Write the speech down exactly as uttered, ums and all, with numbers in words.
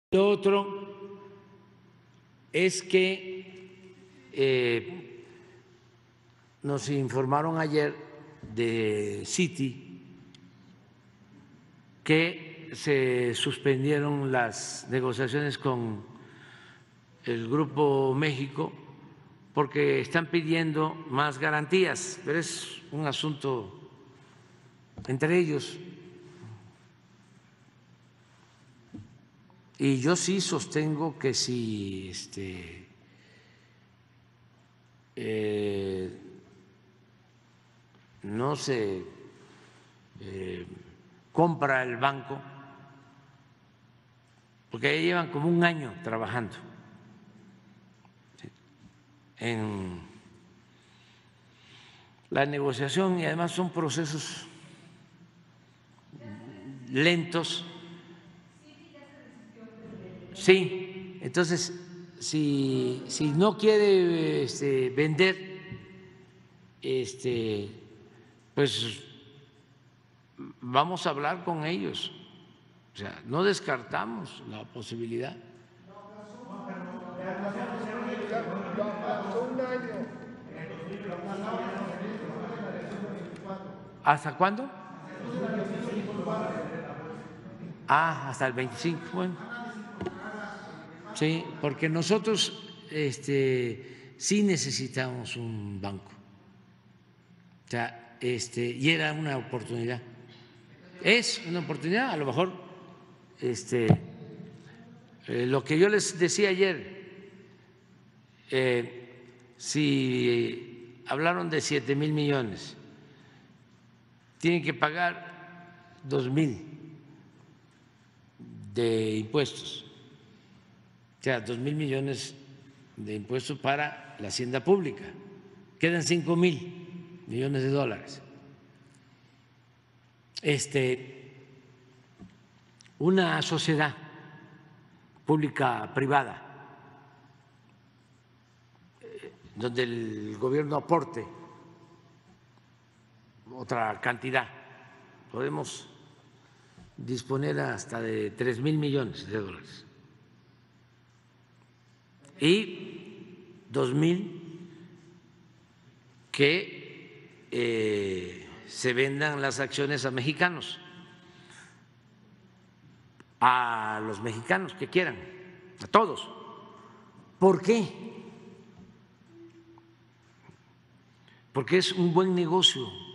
Lo otro es que eh, nos informaron ayer de Citi que se suspendieron las negociaciones con el Grupo México porque están pidiendo más garantías, pero es un asunto entre ellos. Y yo sí sostengo que si este, eh, no se eh, compra el banco, porque ya llevan como un año trabajando en la negociación y además son procesos lentos. Sí, entonces, si, si no quiere este, vender, este, pues vamos a hablar con ellos. O sea, no descartamos la posibilidad. ¿Hasta cuándo? Ah, hasta el veinticinco. Bueno, sí, porque nosotros este, sí necesitamos un banco. O sea, este, y era una oportunidad. Es una oportunidad, a lo mejor este, eh, lo que yo les decía ayer, eh, si hablaron de siete mil millones, tienen que pagar dos mil de impuestos, o sea, dos mil millones de impuestos para la hacienda pública, quedan cinco mil millones de dólares. Este, una sociedad pública privada donde el gobierno aporte otra cantidad, podemos disponer hasta de tres mil millones de dólares y dos mil que eh, se vendan las acciones a mexicanos, a los mexicanos que quieran, a todos. ¿Por qué? Porque es un buen negocio.